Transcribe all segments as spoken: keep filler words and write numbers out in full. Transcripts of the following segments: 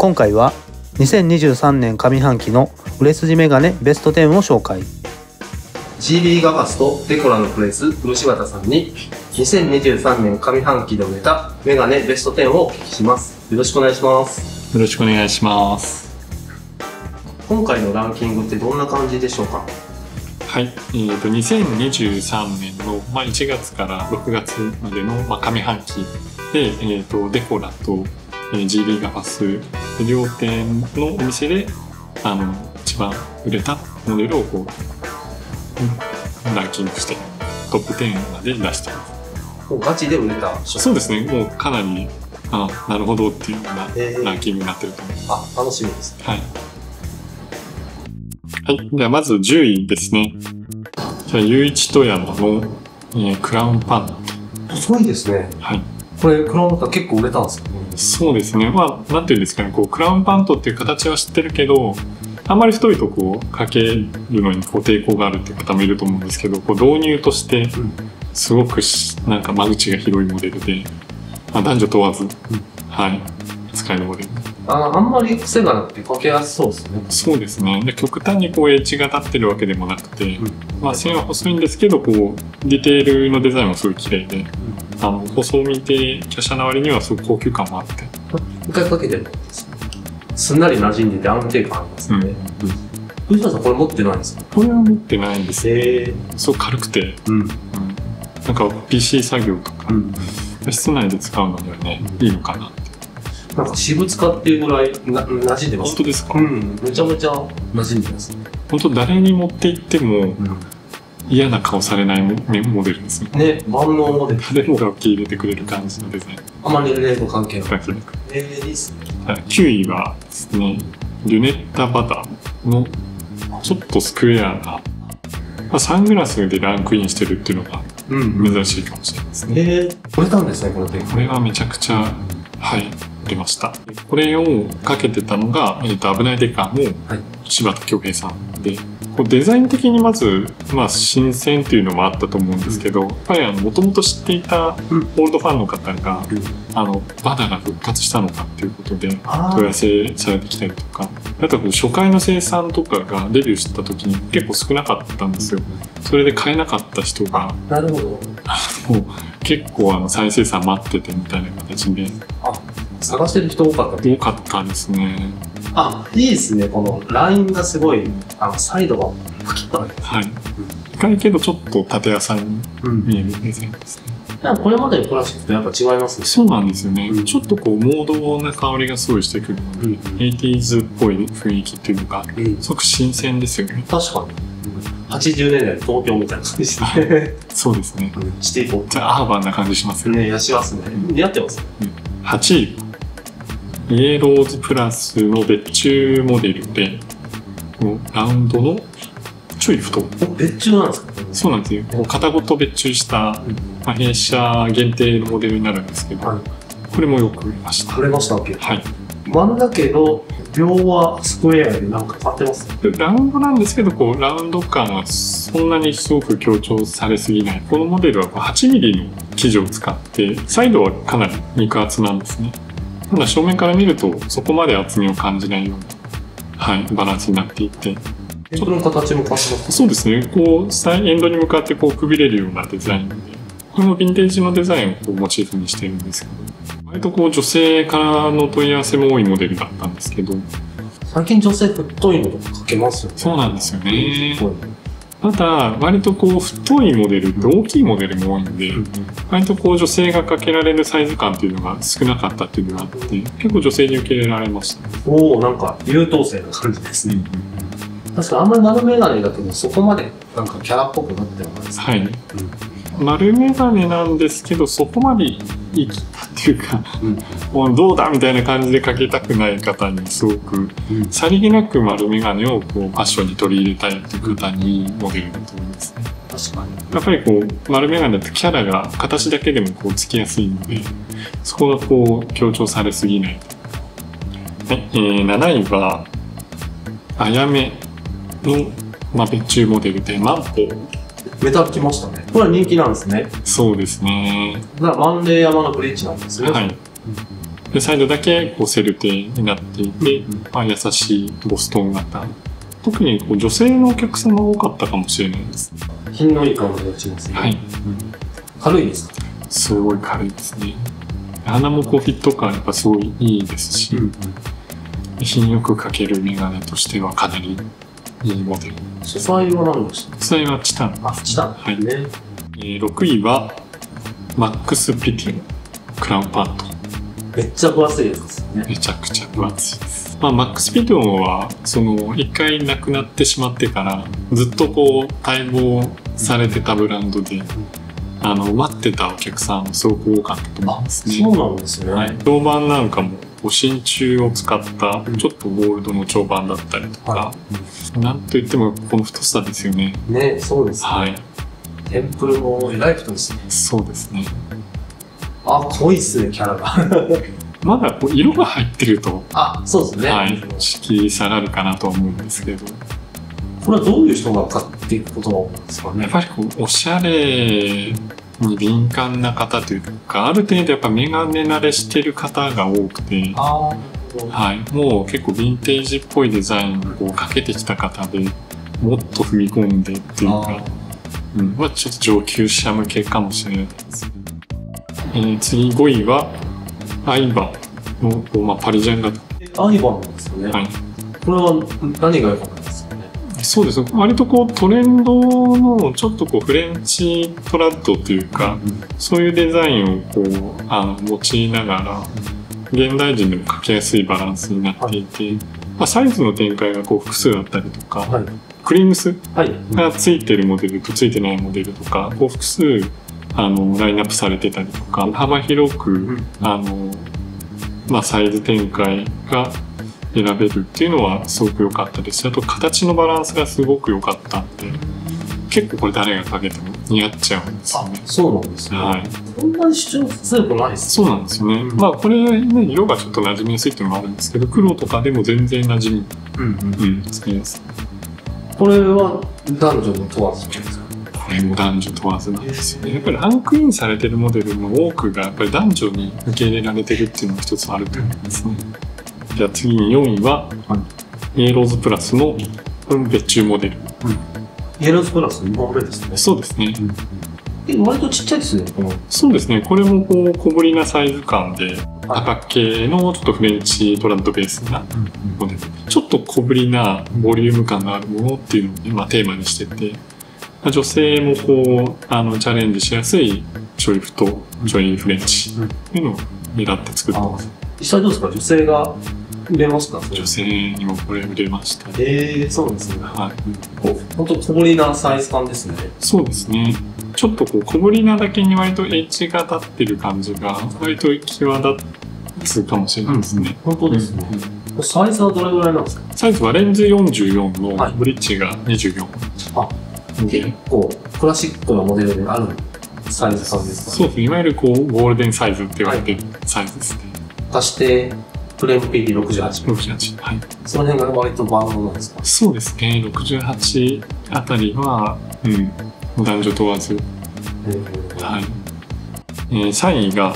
今回はにせんにじゅうさんねん上半期の売れ筋メガネベストじゅうを紹介。 ジービー ガバスとデコラのプレス漆畑さんににせんにじゅうさんねん上半期で売れたメガネベストじゅうをお聞きします。よろしくお願いします。 よろしくお願いします。 今回のランキングってどんな感じでしょうか？ はい、えー、とにせんにじゅうさんねんの、まあ、いちがつからろくがつまでの、まあ、上半期で、えー、とデコラと、えー、ジービー ガバス両店のお店であの一番売れたモデルをこうランキングしてトップじゅうまで出しています。 もうガチで売れた？ そうですね、もうかなりあなるほどっていうようなランキングになってると思います。 あ、楽しみですね。 はい、はい、ではまずじゅういですね。じゃあユーイチ富山の、えー、クラウンパンダ。 すごいですね。 はい。 これクラウンパンダ結構売れたんですかね？ そうですね。まあなんていうんですかね、こうクラウンパントっていう形は知ってるけど、あんまり太いとこうかけるのにこう抵抗があるっていう方もいると思うんですけど、こう導入としてすごくしなんか間口が広いモデルで、まあ、男女問わず、うん、はい使えるモデル。 あ, あんまり癖がなくてかけやすそうですね。 そうですね。で極端にこうエッジが立ってるわけでもなくて、うん、まあ線は細いんですけど、こうディテールのデザインもすごい綺麗で、うん、あの細身で華奢な割にはすごく高級感もあって。 一回かけてるんですか？すんなり馴染んでて安定感ありますよね。藤田さんこれ持ってないんですか？ これは持ってないんですよ。 へー。 すごく軽くて、うんうん、なんか ピーシー 作業とか、うん、室内で使うのにはね、うん、いいのかなって。 なんか私物化っていうぐらいな馴染んでます。 本当ですか？ うん、めちゃめちゃ馴染んでますね。 本当誰に持って行っても、うん、嫌な顔されないモデルですね。 ね、万能モデル。 誰もが受け入れてくれる感じのデザイン。 あまり年齢と関係ない。 関係なく。 えー、いいですね。 きゅういはですね、リュネッタバタのちょっとスクエアな、まあ、サングラスでランクインしてるっていうのが珍しいかもしれないですね。 うんうん、えー、売れたんですね、これで。 これはめちゃくちゃ、はい、売れました。これをかけてたのが、えーと、危ないデカの柴田恭平さんで、こうデザイン的にまず、まあ、新鮮っていうのもあったと思うんですけど、やっぱりもともと知っていたオールドファンの方が、うん、あのバダが復活したのかっていうことで問い合わせされてきたりとか、あと初回の生産とかがデビューした時に結構少なかったんですよ。それで買えなかった人がなるほどもう結構あの再生産待っててみたいな形で、 あ、探してる人多かった多かったですね。 あ、いいですね。このラインがすごい、あのサイドがパキッとある。 はい。深いけどちょっと縦屋さんに見えるデザインですね。 うん、これまでのクラシックとやっぱ違いますね。 そうなんですよね。うん、ちょっとこうモードな香りがすごいしてくるので、うん、エイティーズっぽい雰囲気っていうのがすごく新鮮ですよね。 確かに。はちじゅうねんだいの東京みたいな感じですね。 そうですね。 うん、シティポップ。 じゃあアーバンな感じしますよね。 ね、やしますね。似合ってますね。 はちい。イエローズプラスの別注モデルで、ラウンドのちょい太い。 別注なんですか？ そうなんですよ。型ごと別注した、まあ、弊社限定のモデルになるんですけど、はい、これもよく売れました。 売れましたっけ？ はい。 丸だけど両はスクエアでなんか変わってますね。 ラウンドなんですけど、こうラウンド感はそんなにすごく強調されすぎない。このモデルははちミリの生地を使って、サイドはかなり肉厚なんですね。ただ正面から見るとそこまで厚みを感じないような、はい、バランスになっていて、 エンドの形も変わってます。 そうですね。こうエンドに向かってこうくびれるようなデザインで、これもヴィンテージのデザインをこうモチーフにしてるんですけど、割とこう女性からの問い合わせも多いモデルだったんですけど、 最近女性太いのとかかけますよね。 そうなんですよね。ただ割とこう太いモデルって大きいモデルも多いんで、うん、割とこう女性がかけられるサイズ感っていうのが少なかったっていうのがあって、結構女性に受け入れられました。 おお、なんか優等生な感じですね。うん、確かにあんまり丸メガネだけどそこまでなんかキャラっぽくなってないですね。 はい。うん、丸メガネなんですけどそこまで生きたっていうか、うん、もうどうだみたいな感じでかけたくない方にすごく、うん、さりげなく丸メガネをこうファッションに取り入れたいという方にモデルだと思いますね。 確かに。 やっぱりこう丸メガネってキャラが形だけでもこうつきやすいので、そこがこう強調されすぎない。はい、えー、なないはあやめの、まあ、別注モデルでマンポ。 メタルきましたね。これは人気なんですね。 そうですね。 だからマンレー山のブリッジなんですね。 はい。 でサイドだけこうセルテになっていて、 うんうんまあ、優しいボストン型。特にこう女性のお客様が多かったかもしれないです。 品のいい香りがしますね。 はい。 軽いですか？ すごい軽いですね。鼻もこうフィット感やっぱすごいいいですし、 うんうん品よくかけるメガネとしてはかなりいいモデル。 素材は何でした？ 素材はチタン。 あ、チタン。 はい。 ね。 えーろくいはマックスピティのクラウンパッド。 めっちゃ分厚いやつですね。 めちゃくちゃ分厚いです。まあ、マックスピティはその一回なくなってしまってからずっとこう待望されてたブランドで、あの待ってたお客さんもすごく多かったと思いますね。 そうなんですね。 はい。銅板なんかも真鍮を使ったちょっとゴールドの長板だったりとか、 はなんといってもこの太さですよね。 ね、そうですね。 はい。 テンプルもえらい太いですね。 そうですね。 あ、濃いっすね、キャラが。 まだこう色が入ってると、 あ、そうですね。 はい、敷居下がるかなと思うんですけど、 これはどういう人が買っていくことが多いんですかね。 やっぱりこうおしゃれに敏感な方というか、ある程度やっぱメガネ慣れしてる方が多くて、 あはい、もう結構ヴィンテージっぽいデザインをこうかけてきた方でもっと踏み込んでっていうか、うんまあ、ちょっと上級者向けかもしれないです。えー、次ごいはアイバーの、まあ、パリジャン型。 アイバンなんですよね。 はい、 これは何が良かったんですかね。 そうです。割とこうトレンドのちょっとこうフレンチトラッドというか、 うん、 そういうデザインをこうあの用いながら現代人でも描きやすいバランスになっていて、はい、まあ、サイズの展開がこう複数あったりとか、はい、クリームスがついてるモデルとついてないモデルとか、こう複数あのラインナップされてたりとか、幅広く、うん、あのまあ、サイズ展開が選べるっていうのはすごく良かったですし、あと形のバランスがすごく良かったんで、結構これ誰がかけても似合っちゃうんですよね。 あ、そうなんですね。はい。そんなに主張強くないですね。そうなんですよね。うん、まあこれね、色がちょっと馴染みやすいっていうのもあるんですけど、黒とかでも全然馴染み、うんうんうん、つきます。 これは男女の問わずですか？ これも男女問わずなんですよね。やっぱりランクインされてるモデルの多くがやっぱり男女に受け入れられてるっていうのが一つあると思いますね。うん、じゃあ次によんいは、はい、イエローズプラスの別注モデル。うん、 イエローズプラスにほんめですね。 そうですね。 うん、割とちっちゃいですね。このそうですね。これもこう小ぶりなサイズ感で、赤系のちょっとフレンチトラッドベースなモデル。ちょっと小ぶりなボリューム感のあるものっていうのを、ね、まあ、テーマにしてて、女性もこうあのチャレンジしやすいちょい太、ちょいフレンチっていうのを狙って作ってます。 実際どうですか？女性が売れますか？ 女性にもこれ売れました。 えー、そうなんですね。 はい。 本当小ぶりなサイズ感ですね。 そうですね。ちょっとこう小ぶりなだけに割とエッジが立ってる感じが割と際立つかもしれないですね。 うん、本当ですね。うん、サイズはどれぐらいなんですか？ サイズはレンズよんじゅうよんのブリッジがにじゅうよん。 はい、あ、結構クラシックなモデルであるサイズ感ですかね。 そうですね。いわゆるこうゴールデンサイズって言われてるサイズですね。 足してフレーム ピーピーろくじゅうはち。 ろくじゅうはち。はい。その辺が割と万能なんですか？ そうですね。ろくじゅうはちあたりは、うん、男女問わず。はい。えー、さんいが、はい、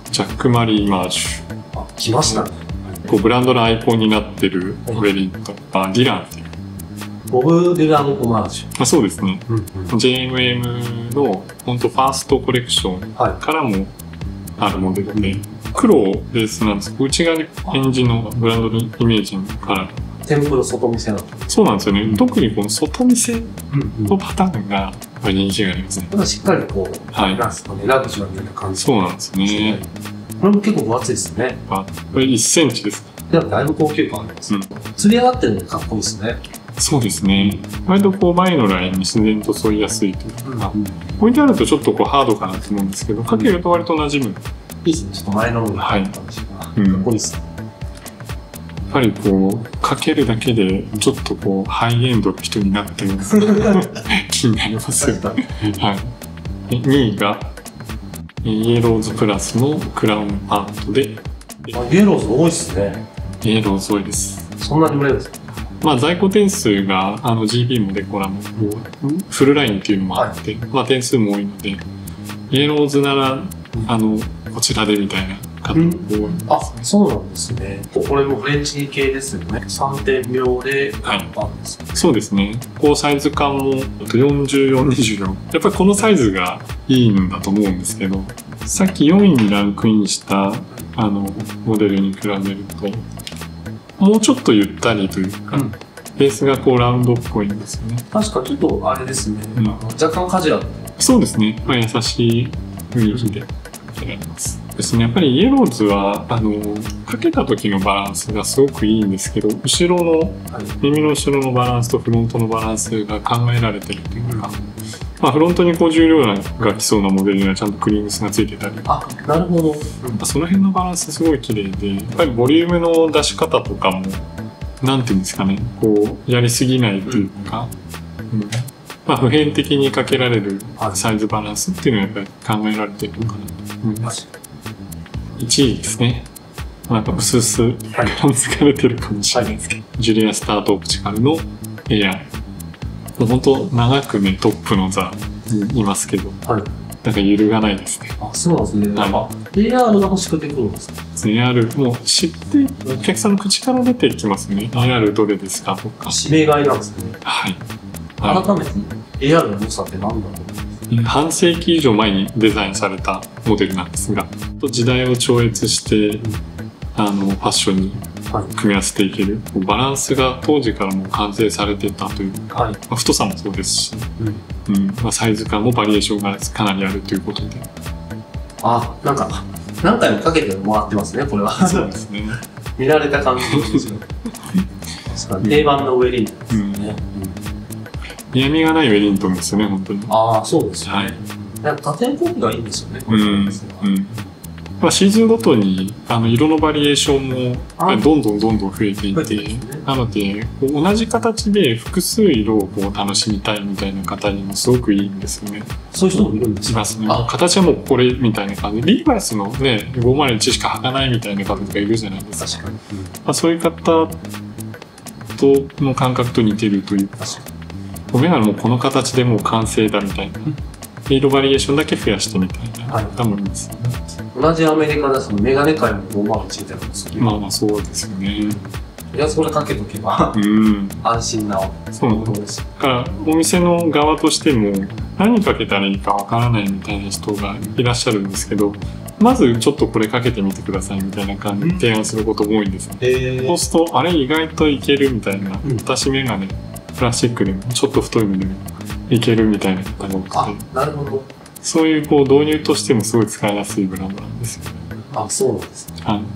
ジャック・マリー・マージュ。 あ、来ましたね。 こうブランドのアイコンになってるウェリントン、あ、ディランっていう。 ボブ・ディラン・オマージュ。 あ、そうですね。うんうん、ジェーエムエム の本当ファーストコレクションからもあるモデルで、はい、黒ベースなんですけど、内側にエンジンのブランドのイメージから。 テンプル外見せなの。 そうなんですよね。うん、特にこの外見せのパターンがやっぱり人気がありますね。 ただしっかりこう、はい、なんですかね、ラグジュアリーな感じ。 そうなんですね。 これも結構分厚いですね。 あ、これいっセンチです。 でもだいぶ高級感あります。うん、釣り上がってるのでかっこいいですね。 そうですね。割とこう前のラインに自然と沿いやすいというか、うん、置いてあるとちょっとこうハードかなと思うんですけど、かけると割と馴染む。 いいですね。ちょっと前の方に入った感じが、はい、かっこいいですね。 やっぱりこうかけるだけでちょっとこうハイエンドの人になったような気になりますよね。はい。にいがイエローズプラスのクラウンパートで。 あ、イエローズ多いですね。 イエローズ多いです。 そんなに売れるんですか？ まあ在庫点数があの ジービー もデコラもフルラインっていうのもあって、はい、まあ点数も多いので、イエローズならあのこちらでみたいな方が多いですね。 あ、そうなんですね。これもフレンチ系ですよね。さんてん秒ではいあるんですね。 そうですね。こうサイズ感もよんじゅうよん、にじゅうよん。やっぱりこのサイズがいいんだと思うんですけど、さっきよんいにランクインしたあのモデルに比べると、もうちょっとゆったりというか、うん、ベースがこうラウンドっぽいんですよね。 確かちょっとあれですね。うん、若干カジュアル。 そうですね。まあ、優しい雰囲気でやります。ですね。やっぱりイエローズはあのかけた時のバランスがすごくいいんですけど、後ろの、はい、耳の後ろのバランスとフロントのバランスが考えられてるというか、まあ、フロントにこう重量が来そうなモデルにはちゃんとクリームスがついてたり、 あ、なるほど、 うん、その辺のバランスすごい綺麗で、やっぱりボリュームの出し方とかもなんていうんですかね、こうやりすぎないというか、うんうん、まあ、普遍的にかけられるサイズバランスっていうのはやっぱり考えられてるのかなと思います。いちいですね。なんか薄々疲れてるかもしれないですけど、はい、ジュリア・スタート・オプチカルのエアー。もう本当長くねトップの座にいますけど、はい、なんか揺るがないですね。 あ、そうなんですね。なんか エーアール が欲しくてくるんですか？ エーアール もう知ってお客さんの口から出てきますね。エーアール どれですかとか。 指名買いなんですね。 はい。 改めて エーアール の良さって何だろう？ 半世紀以上前にデザインされたモデルなんですが、時代を超越してあのファッションに組み合わせていける、はい、バランスが当時からもう完成されてたというか、はい、まあ、太さもそうですし、うんうん、まあ、サイズ感もバリエーションがかなりあるということで、 あ、なんか何回もかけてもらってますね、これは。 そうですね。 見られた感じですよ。定番のウェリントンですね。うん、 嫌味がないウェリントンですよね、本当に。 ああ、そうですね。 はい。 なんか縦コピがいいんですよね。 うん、うん。まあ、シーズンごとにあの色のバリエーションもどんどんどんどん増えていて、ね、なので同じ形で複数色をこう楽しみたいみたいな方にもすごくいいんですよね。 そういう人もいるんですか？ いますね。形はもうこれみたいな感じで、リーバイスのねごーまるいちしか履かないみたいな方とかいるじゃないですか。確かに、うん、まあ、そういう方との感覚と似てるというか、ごめんなもうこの形でもう完成だみたいな、色バリエーションだけ増やしてみたいな方もいますよね。 同じアメリカだとメガネ界もごまんついてるんですよね。 まあまあそうですよね。 いや、それかけとけば、うん、安心なそうなんです。だからお店の側としても何かけたらいいかわからないみたいな人がいらっしゃるんですけど、まずちょっとこれかけてみてくださいみたいな感じで提案することも多いんですよ、ね。そうするとあれ意外といけるみたいな、うん、私メガネプラスチックでもちょっと太いのでもいけるみたいな方が多くて。 あ、なるほど。 そういうこう導入としてもすごい使いやすいブランドなんですよね。 あ、そうなんですね。はい。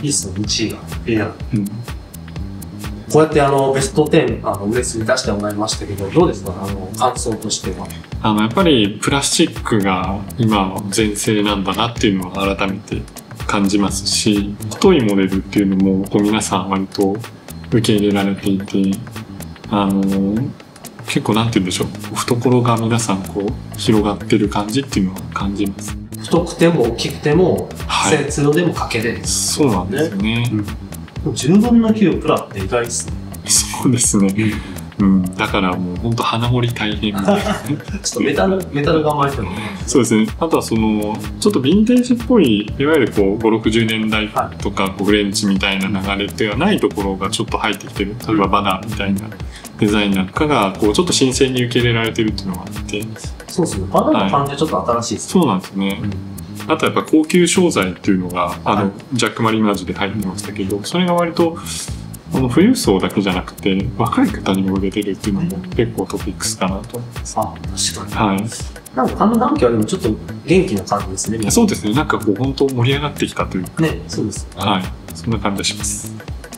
いいっすね、いちいがエアール。うん。こうやってあのベストじゅうあの売れ筋出してもらいましたけど、どうですか、あの感想としては。 あのやっぱりプラスチックが今の全盛なんだなっていうのは改めて感じますし、太いモデルっていうのもこう皆さん割と受け入れられていて、あの結構なんて言うんでしょう、懐が皆さんこう広がってる感じっていうのは感じます。 太くても大きくても通路でもかけれる、ね、 そうなんですよね。 うん、じゅうぶんのきゅうプラって意外ですね。 そうですね。うん、だからもう本当花盛り大変みたいな。ちょっとメタルメタル頑張りたいね。 そうですね。あとはそのちょっとヴィンテージっぽいいわゆるこうご、ろくじゅうねんだいとかこうフレンチみたいな流れではないところがちょっと入ってきてる。例えばバナーみたいなデザインなんかがこうちょっと新鮮に受け入れられてるっていうのがあって。 そうですね。バナーの感じはちょっと新しいですね。 はい、そうなんですね。うん、あとやっぱ高級商材っていうのがあの、はい、ジャック・マリナージュで入ってましたけど、それが割とこの富裕層だけじゃなくて若い方にも売れてるっていうのも結構トピックスかなと思います。 あ、確かに。はい。なんか上半期はでもちょっと元気な感じですね。 そうですね。なんかこう本当盛り上がってきたというか。 ね、そうです。 はい。そんな感じがします。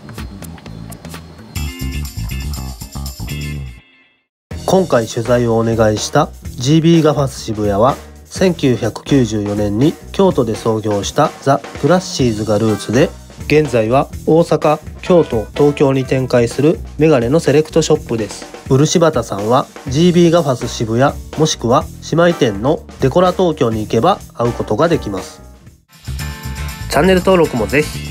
今回取材をお願いした ジービー ガファス渋谷はせんきゅうひゃくきゅうじゅうよねんに京都で創業したザ・プラッシーズがルーツで、現在は大阪、京都、東京に展開するメガネのセレクトショップです。漆畑さんは ジービー ガファス渋谷もしくは姉妹店のデコラ東京に行けば会うことができます。チャンネル登録もぜひ。